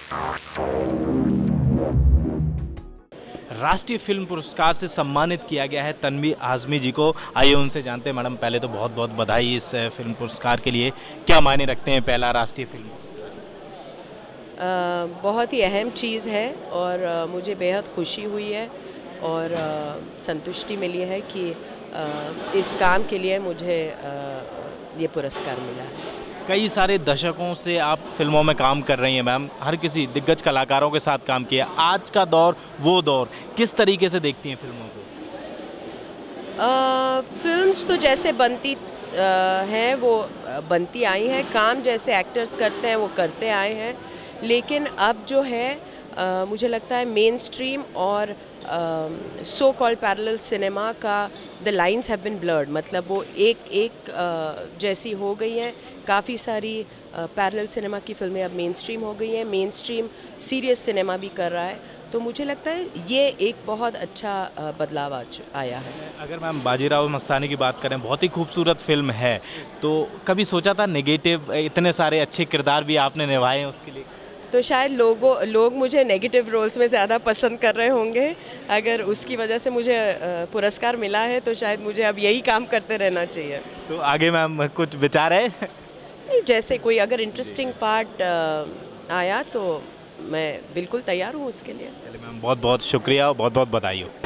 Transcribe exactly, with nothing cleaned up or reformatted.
राष्ट्रीय फिल्म पुरस्कार से सम्मानित किया गया है तन्वी आज़मी जी को। आइए उनसे जानते हैं। मैडम, पहले तो बहुत बहुत बधाई इस फिल्म पुरस्कार के लिए। क्या मायने रखते हैं पहला राष्ट्रीय फिल्म पुरस्कार? uh, बहुत ही अहम चीज़ है और uh, मुझे बेहद खुशी हुई है और uh, संतुष्टि मिली है कि uh, इस काम के लिए मुझे uh, ये पुरस्कार मिला है। कई सारे दशकों से आप फिल्मों में काम कर रही हैं मैम, हर किसी दिग्गज कलाकारों के साथ काम किया। आज का दौर, वो दौर, किस तरीके से देखती हैं फिल्मों को? फिल्म्स तो जैसे बनती आ, हैं वो बनती आई हैं, काम जैसे एक्टर्स करते हैं वो करते आए हैं, लेकिन अब जो है आ, मुझे लगता है मेन स्ट्रीम और सो कॉल्ड पैरेलल सिनेमा का the lines have been blurred, मतलब वो एक एक uh, जैसी हो गई हैं। काफ़ी सारी पैरेलल uh, सिनेमा की फिल्में अब मेन स्ट्रीम हो गई हैं, मेन स्ट्रीम सीरियस सिनेमा भी कर रहा है, तो मुझे लगता है ये एक बहुत अच्छा uh, बदलाव आज आया है। अगर मैम बाजीराव मस्तानी की बात करें, बहुत ही खूबसूरत फिल्म है, तो कभी सोचा था नेगेटिव, इतने सारे अच्छे किरदार भी आपने निभाए हैं उसके लिए? तो शायद लोगों लोग मुझे नेगेटिव रोल्स में ज़्यादा पसंद कर रहे होंगे। अगर उसकी वजह से मुझे पुरस्कार मिला है तो शायद मुझे अब यही काम करते रहना चाहिए। तो आगे मैम कुछ विचार है? नहीं, जैसे कोई अगर इंटरेस्टिंग पार्ट आया तो मैं बिल्कुल तैयार हूँ उसके लिए। चलिए मैम, बहुत बहुत शुक्रिया और बहुत बहुत बधाई हो।